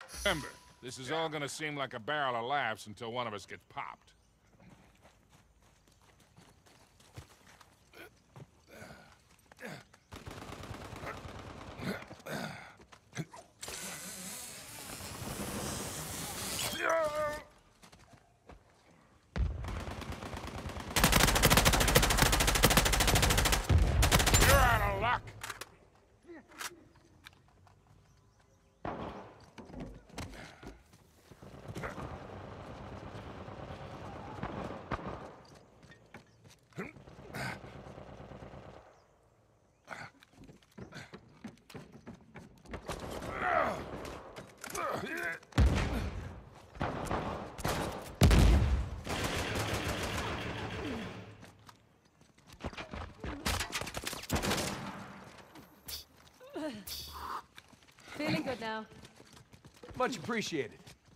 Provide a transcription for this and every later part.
Remember, this is all gonna seem like a barrel of laughs until one of us gets popped. You're out of luck. Feeling good now. Much appreciated.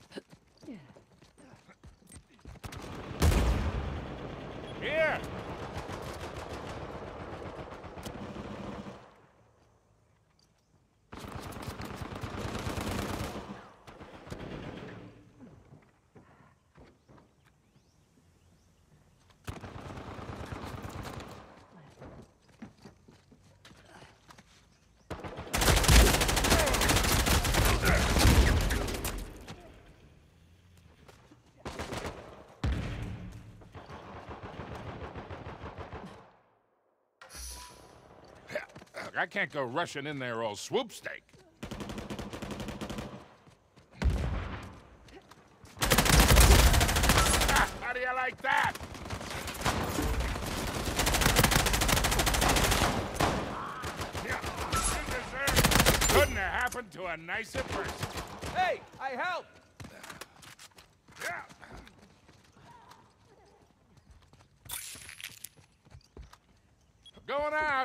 Here! I can't go rushing in there all swoop steak. How do you like that? Couldn't have happened to a nicer person. Hey, I helped! Yeah. Going out.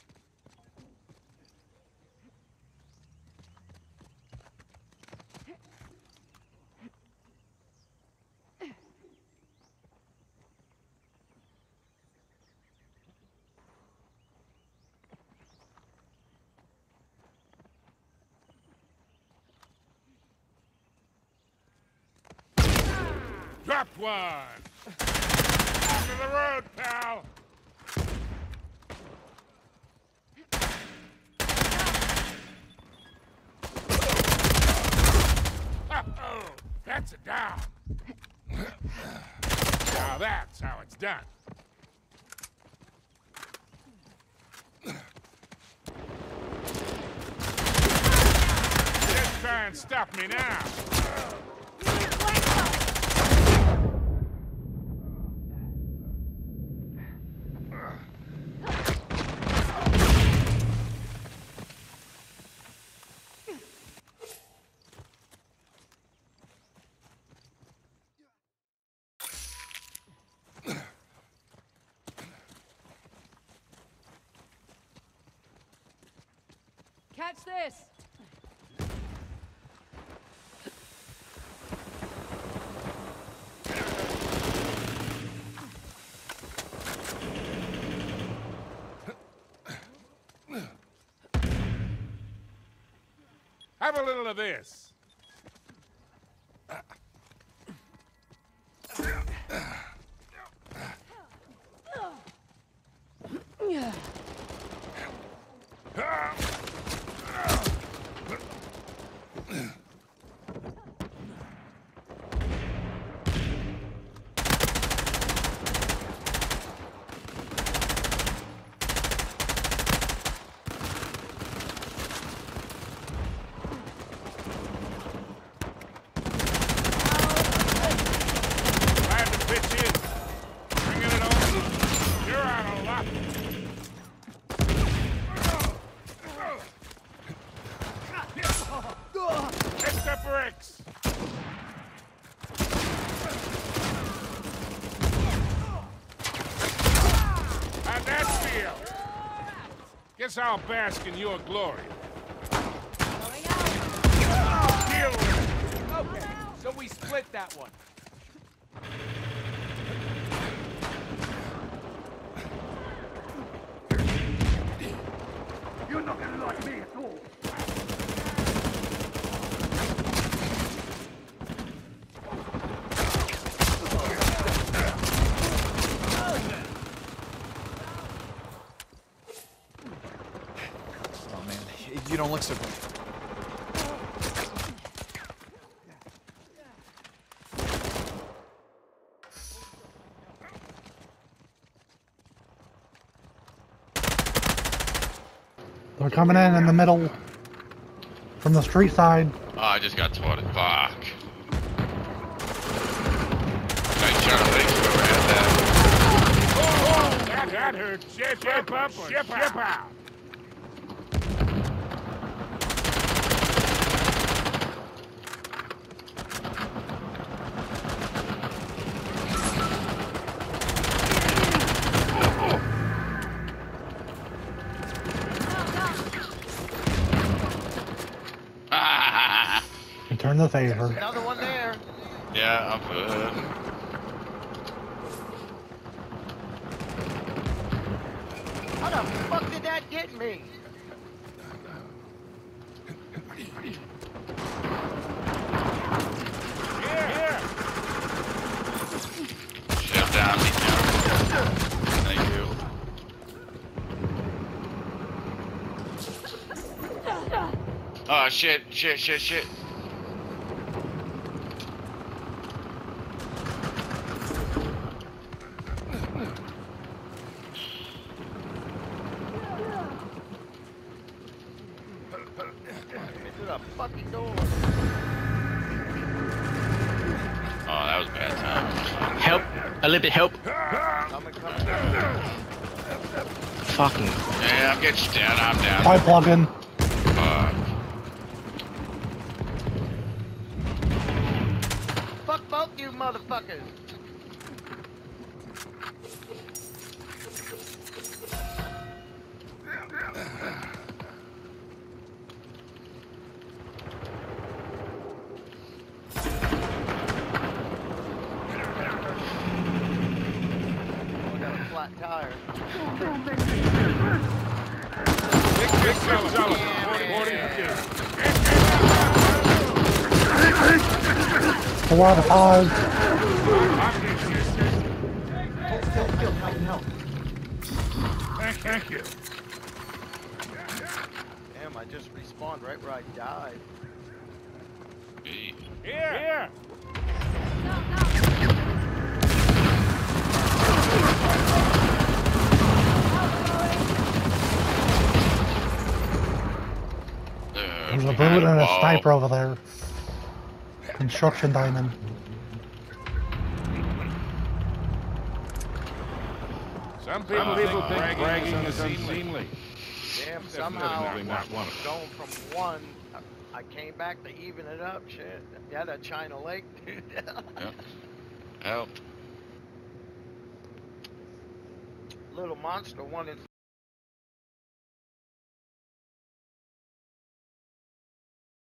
Drop one! End of the road, pal! Oh, that's a down. Now that's how it's done. Just try and stop me now. Catch this! Have a little of this. Glad to pitch in. Bringing it on. You're out of luck. Hit the bricks. How'd that feel? Guess I'll bask in your glory. Deal with it. Okay, so we split that one. You're not gonna like me at all. You don't look so good. They're coming in the middle from the street side. Oh, I just got swatted. Fuck. Nice shot of legs whoever had that. That hurt. Ship up or ship out. Return the favor. Another one there. Yeah, I'm good. How the fuck did that get me? Here. Shut down, me down. Thank you. Oh shit. Into the fucking door. Oh, that was a bad time. Help! A little bit help! Coming. Fucking. Yeah, I'm getting down. I'm down. Try plugging. Fuck. Fuck both you motherfuckers. I got a flat tire. Big fella. Yeah, 4 out of 5. Thank you. Damn, I just respawned right where I died. Hey. Here. There's a bullet and a sniper over there. Construction diamond. Some people think bragging is unseemly. Damn, somehow Definitely not one of them. going from 1, I came back to even it up. Shit. Yeah, that China Lake, dude. Yep. Help. Little monster wanted